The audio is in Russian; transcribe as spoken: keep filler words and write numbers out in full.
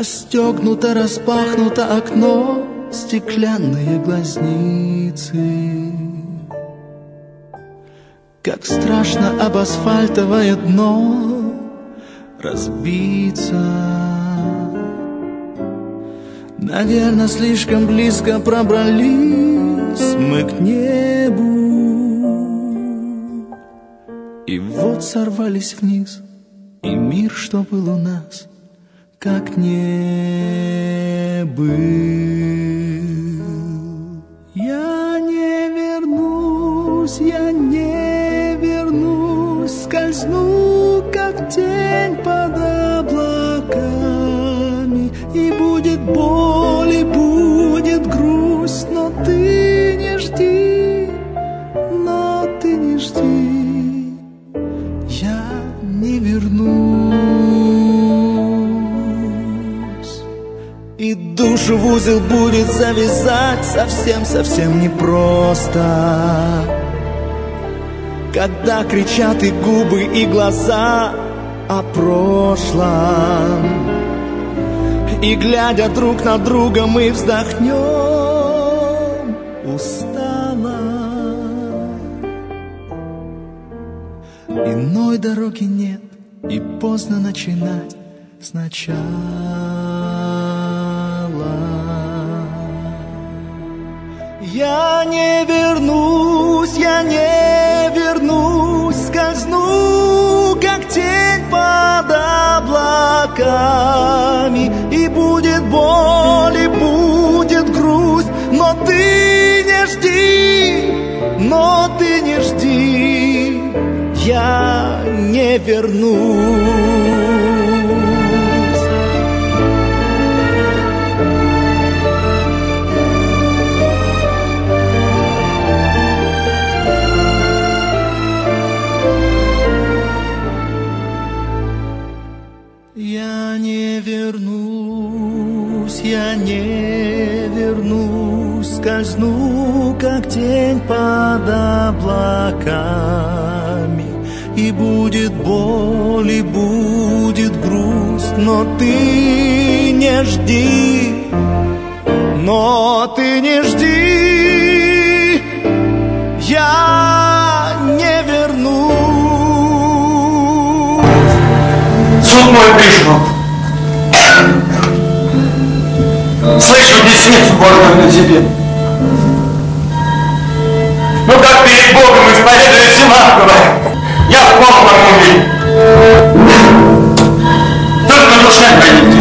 Расстегнуто, распахнуто окно, стеклянные глазницы. Как страшно об асфальтовое дно разбиться. Наверное, слишком близко пробрались мы к небу, и вот сорвались вниз, и мир, что был у нас, как не был. Я не вернусь, я не вернусь, скользну, как тень под облаками, и будет боль, и будет грусть, но ты не жди, но ты не жди, я не вернусь. И душу в узел будет завязать совсем-совсем непросто, когда кричат и губы, и глаза о прошлом. И глядя друг на друга, мы вздохнем устало. Иной дороги нет, и поздно начинать сначала. Я не вернусь, я не вернусь, скользну, как тень под облаками, и будет боль, и будет грусть, но ты не жди, но ты не жди, я не вернусь. Я не вернусь, я не вернусь, скользну, как тень под облаками, и будет боль, и будет грусть, но ты не жди, но ты не жди, я не вернусь. Суд мой пришел. Слышу десницу Божию на тебе. Ну как перед Богом исповедуя Симакова, я в похорону убил. Только душа ходить.